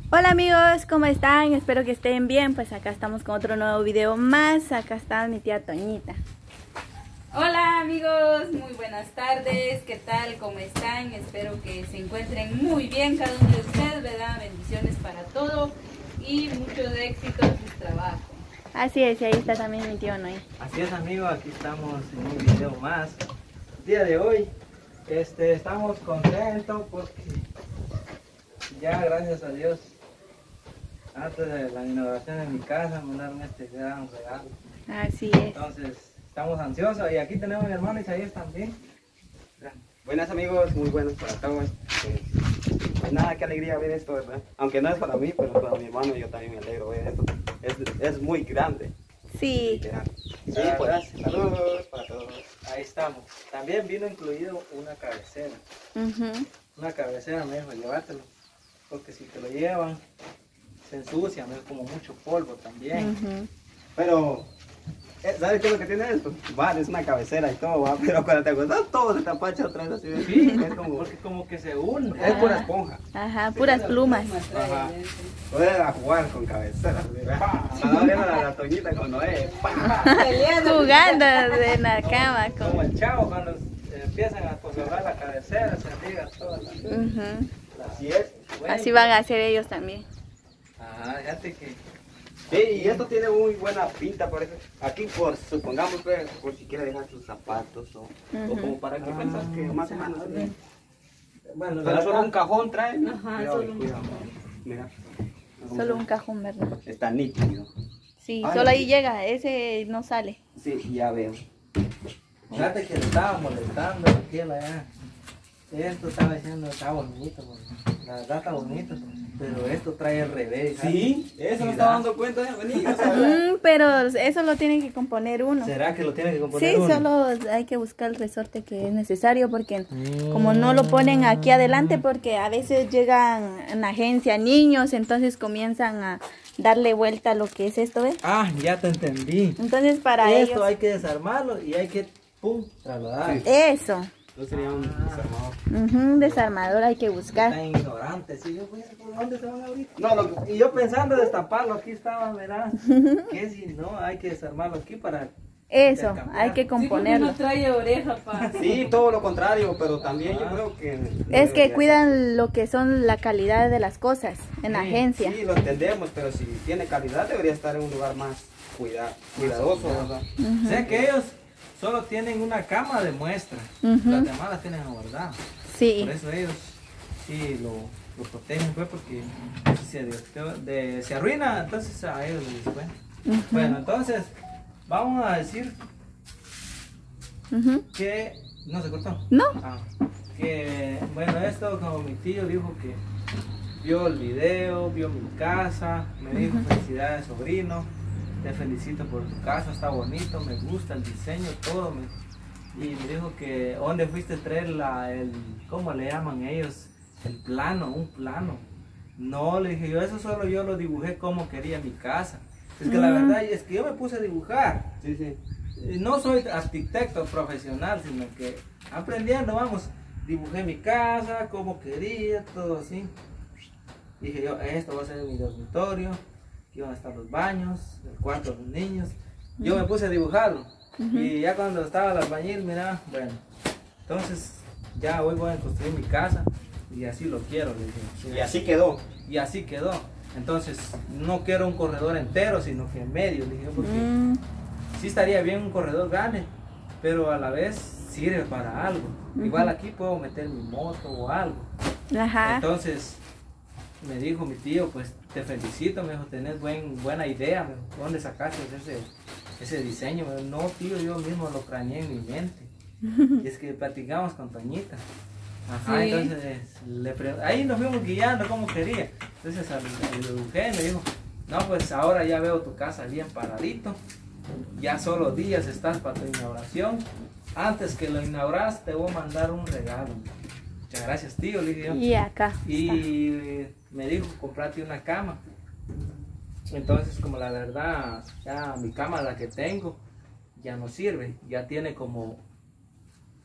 Hola amigos, ¿cómo están? Espero que estén bien. Pues acá estamos con otro nuevo video más. Acá está mi tía Toñita. Hola amigos, muy buenas tardes. ¿Qué tal? ¿Cómo están? Espero que se encuentren muy bien cada uno de ustedes, ¿verdad? Bendiciones para todo y muchos éxitos en su trabajo. Así es, y ahí está también mi tío Noé. Así es, amigos, aquí estamos en un video más. El día de hoy estamos contentos porque ya, gracias a Dios, antes de la inauguración de mi casa me mandaron este gran regalo. Así es. Entonces estamos ansiosos y aquí tenemos a mi hermano Isaías también. Buenas amigos, muy buenos para todos. Pues nada, qué alegría ver esto, ¿verdad? Aunque no es para mí, pero para mi hermano yo también me alegro ver esto. Es muy grande. Sí. Sí, pues saludos para todos. Ahí estamos. También vino incluido una cabecera. Una cabecera me dijo, llévatelo. Porque si te lo llevan, se ensucia, me dijo, como mucho polvo también. Pero, ¿sabes qué es lo que tiene esto? Vale, es una cabecera y todo, ¿va? Pero cuando te acuerdas todo se te apacha otra vez así. Sí, es como, porque como que se une. es pura esponja. Ajá, puras plumas. Ajá. Puedes jugar con cabeceras. Cuando viene la Toñita con Noé. Jugando en la cama. Como el chavo cuando empiezan a conservar la cabecera, se liga toda la... Así es. Así van a hacer ellos también. Ajá, fíjate que... Sí, y esto tiene muy buena pinta, por eso. Aquí, supongamos, pues, por si quiere dejar sus zapatos o como para que pensas que más o menos. Bueno, Pero solo un cajón trae. Ajá, Cuidado, solo un cuidado. Mira. Solo un cajón, ¿verdad? Está nítido. Sí, Ay, solo ahí llega, ese no sale. Sí, ya veo. fíjate que le estaba molestando aquel allá. Esto estaba diciendo, está bonito, la verdad está bonito, pero esto trae el revés. Sí, eso me Mira. estaba dando cuenta de venir. Pero eso lo tiene que componer uno. ¿Será que lo tiene que componer Sí, uno? solo hay que buscar el resorte que es necesario porque como no lo ponen aquí adelante porque a veces llegan en la agencia niños, entonces comienzan a darle vuelta a lo que es esto, ¿ves? Ah, ya te entendí. Entonces para Esto ellos... hay que desarmarlo y hay que, pum, trasladar. Sí. Eso, No sería un desarmador. un desarmador hay que buscar. Están ignorantes, ¿sí? Yo, pues, ¿por dónde se van a abrir? No, y yo pensando destaparlo, aquí estaba, ¿verdad? Que si no, hay que desarmarlo aquí para... Eso, intercambiar. hay que Sí, componerlo. no trae oreja, pa. Sí, todo lo contrario, pero también yo creo que... Es que cuidan lo que son la calidad de las cosas en la Sí, agencia. Sí, lo entendemos, pero si tiene calidad debería estar en un lugar más cuidadoso, ¿verdad? O sea que ellos solo tienen una cama de muestra, las demás las tienen guardadas. Sí, Por eso ellos sí lo protegen, pues, porque si se arruina, entonces a ellos les descuentan. Bueno, entonces vamos a decir que no se cortó. No. Ah, que bueno, esto como mi tío dijo que vio el video, vio mi casa, me dijo felicidades sobrino, te felicito por tu casa, está bonito, me gusta el diseño, todo. Y me dijo que dónde fuiste a traer ¿cómo le llaman ellos? El plano, un plano. No, le dije yo solo yo lo dibujé como quería mi casa. Es que la verdad es que yo me puse a dibujar. Sí, sí. No soy arquitecto profesional, sino que aprendiendo, vamos, dibujé mi casa, como quería, todo así. Dije yo, esto va a ser mi dormitorio, aquí van a estar los baños, el cuarto de los niños. Yo me puse a dibujarlo. Y ya cuando estaba el albañil, mira, bueno, entonces ya hoy voy a construir mi casa y así lo quiero, le dije. Y así quedó. Y así quedó. Entonces, no quiero un corredor entero, sino que en medio, le dije, porque sí estaría bien un corredor grande, pero a la vez sirve para algo. Igual aquí puedo meter mi moto o algo. Ajá. Entonces, me dijo mi tío, pues te felicito, me dijo, tenés buena idea, me dijo, ¿dónde sacaste ese diseño? Me dijo, no, tío, yo mismo lo craneé en mi mente. Y es que platicamos con Toñita. Ajá, Sí. entonces ahí nos fuimos guiando como quería. Entonces al dibujé me dijo, no, pues ahora ya veo tu casa bien paradito. Ya solo días estás para tu inauguración. Antes que lo inauguras te voy a mandar un regalo. Muchas gracias, tío, le dije yo. Y acá. Y me dijo, comprate una cama. Entonces, como la verdad, ya mi cama, la que tengo, ya no sirve. Ya tiene como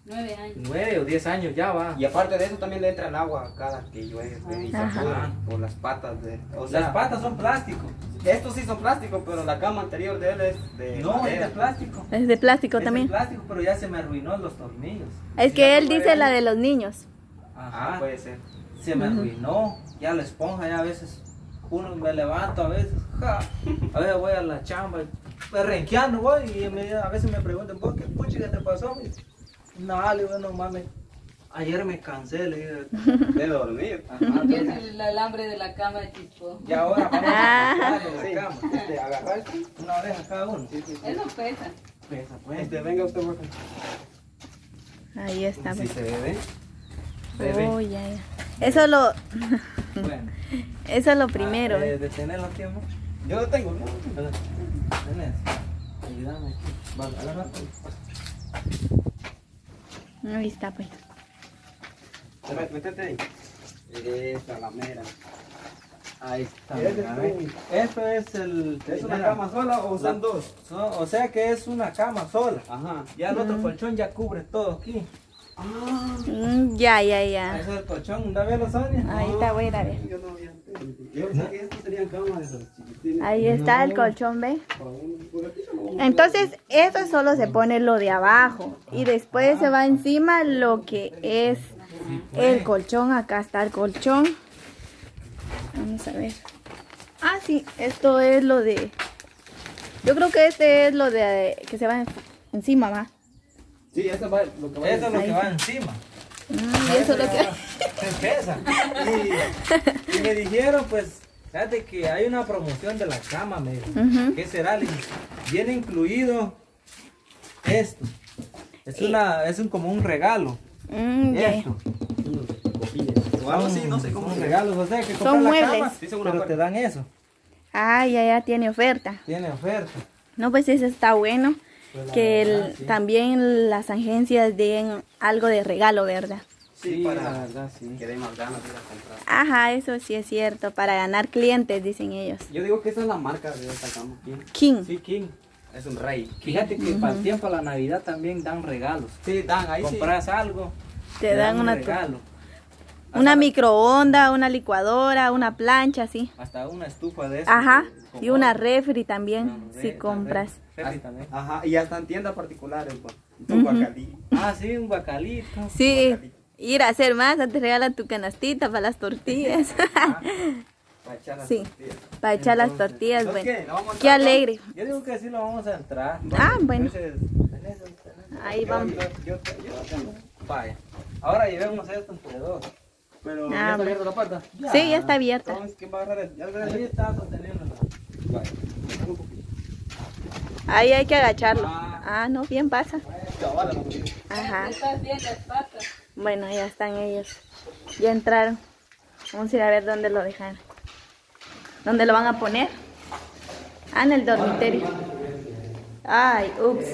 9 años. 9 o 10 años ya va. Y aparte de eso también le entra el agua cada que llueve y se Ajá. pudren por las patas de... O sea, Las patas son plástico. estos sí son plásticos, pero la cama anterior de él es de No, es madera. de plástico. Es de plástico Es de también. plástico, pero ya se me arruinó los tornillos. Es que él dice la de los niños. Ajá. Puede ser. Se me arruinó. Ya la esponja, ya a veces uno me levanto, a veces, ja, a veces voy a la chamba, renqueando voy y a veces me preguntan, ¿por qué puchi qué te pasó? No, le digo, no mames, ayer me cansé, le digo. De dormir. Ajá, Es el alambre de la cama de tipo. y ahora vamos a quitarle Sí, la cama, agarrar. una oreja cada uno. Eso pesa. Pesa, pues. Venga usted, por Ahí está. Si pues. se ve. Bebé. Oh, ya, ya. Eso lo, Bueno, eso es lo primero. detenerlo aquí, amor. Yo lo tengo, ¿no? Tenés. Ayúdame aquí. Va, agarra. Ahí está, pues. Métete ahí. Esta, la mera. Ahí está. Ese mira, es ve. tu- Esto es el. ¿Es una mira, cama sola o son dos? O sea que es una cama sola. Ajá. Ya el otro colchón ya cubre todo aquí. Ya, ya, Ese ya. es el colchón, ¿da bien, Sonia? Ahí está, voy a ver. Yo no había entendido. Yo pensé que estos serían camas de esos chiquitines. Ahí está el colchón, ¿ve? Por aquí no. Entonces, eso solo se pone lo de abajo. Y después se va encima lo que es el colchón. Acá está el colchón. Vamos a ver. Ah, sí, esto es lo de... Yo creo que este es lo de que se va encima, ¿va? Sí, eso va lo que va Eso es lo Ahí que está. va encima. Y eso es lo que... Se pesa. Y me dijeron, pues, fíjate que hay una promoción de la cama, me dijo. Ujú. ¿Qué será? Le dije, viene incluido esto. Es como un regalo. Ya. Esto. O algo así, no sé cómo Son se regalos, o sea que Son compras la muebles. cama, Sí, son una pero parte. te dan eso. Ah, ya tiene oferta. Tiene oferta. No, pues eso está bueno. Pues la Que verdad, sí. también las agencias den algo de regalo, ¿verdad? Sí, para la verdad, sí. que dé más ganas de ir a comprar. Ajá, eso sí es cierto. Para ganar clientes, dicen ellos. Yo digo que esa es la marca de esta cama. King. King. Sí, King. Es un rey. Fíjate que para el tiempo de la Navidad también dan regalos. Sí, dan ahí Compras algo, Te dan un una, regalo. una microonda, una licuadora, una plancha, así. Hasta una estufa de esas. Ajá. Con Y una agua. refri también, Una si refri, compras. refri también. Ajá, y hasta en tiendas particulares, pues. Un guacalí. Ah, sí, un bacalito. Sí, ir a hacer más, te regalan tu canastita para las tortillas. Para echar las Sí, tortillas. para echar las Entonces, tortillas, ¿Entonces bueno. qué? ¿La vamos a Qué entrar, no? alegre. Yo digo que sí lo vamos a entrar. Ah, bueno. Entonces, tenés. Ahí vamos. Yo tengo. Vaya. Ahora llevemos esto entre dos. Pero, Ah, ¿ya está bueno. abierta la puerta? Sí, ya está abierta. Entonces, ¿quién va a agarrar el? ¿Ya lo Ahí está sosteniendo. Vale. Déjame un poquito. Ahí hay que agacharlo. Ah. Ah, no, bien pasa. Chaval, la poquito. Ajá. Estás bien las patas. Bueno, ya están ellos. Ya entraron. Vamos a ir a ver dónde lo dejan. ¿Dónde lo van a poner? Ah, en el dormitorio. Ay, ups.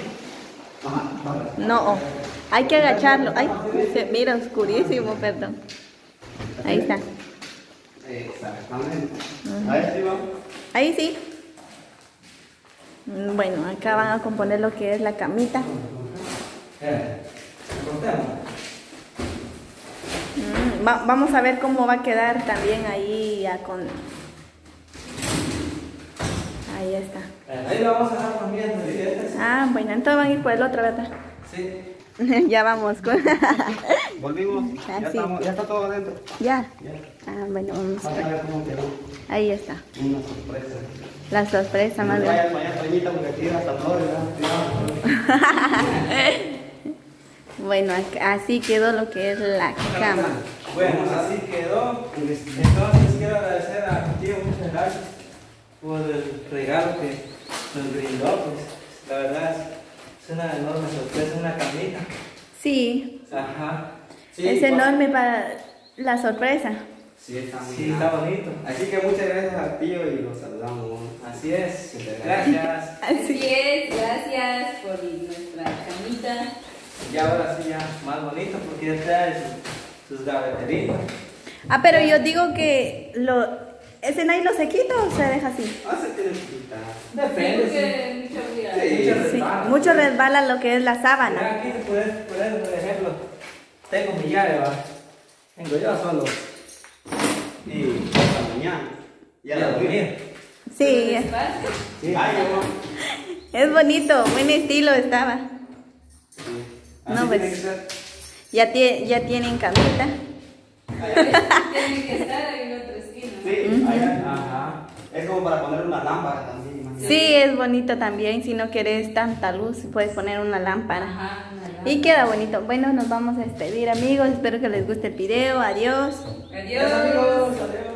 No, hay que agacharlo. Ay, se mira oscurísimo, perdón. Ahí está. Exactamente. Ahí sí vamos. Ahí sí. Bueno, acá van a componer lo que es la camita. Vamos a ver cómo va a quedar también ahí ya con... Ahí está. Ahí lo vamos a dejar también. Ah, bueno, entonces van a ir por el otro, ¿verdad? Sí. Ya vamos con... Volvimos. Ah, Ya, sí. estamos, ya está todo adentro. Ya. Ah, bueno, vamos a Vamos a ver. ver cómo quedó. Ahí está. Una sorpresa. La sorpresa más grande. Vaya, vaya, Toñita, porque aquí hasta flores, ¿verdad? Bueno, así quedó lo que es la cama. Bueno, así quedó. Entonces quiero agradecer a mi tío, muchas gracias por el regalo que nos brindó. Pues la verdad es una enorme sorpresa, una camita. Sí, Ajá. Sí, es enorme para la sorpresa. Sí, está muy Sí, grande. está bonito. Así que muchas gracias al tío y los saludamos. Así es. Gracias. Así es, gracias por nuestra camita. Y ahora sí ya más bonito porque ya trae sus gaveteritas. Ah, pero yo digo que ¿Ese nylon se quita o se deja así? Ah, se tiene que quitar. Depende, sí. Porque mucha humedad. Mucho Sí, resbala. mucho resbala lo que es la Ya sábana. aquí, por ejemplo, tengo mi llave, ¿va? Tengo yo solo. Y hasta mañana. Ya la dormir. Sí, Despacio. Sí. Ay, amor. es bonito, buen estilo estaba. Así No, pues. tiene que ser. Ya tienen camita. Tiene que estar en otra esquina. Sí, allá. Ajá. Es como para poner una lámpara también. imagínate. Sí, es bonito también. Si no quieres tanta luz, puedes poner una lámpara. Ajá, una lámpara. Y queda bonito. Bueno, nos vamos a despedir, amigos. Espero que les guste el video. Adiós. Adiós. Adiós, amigos. Adiós.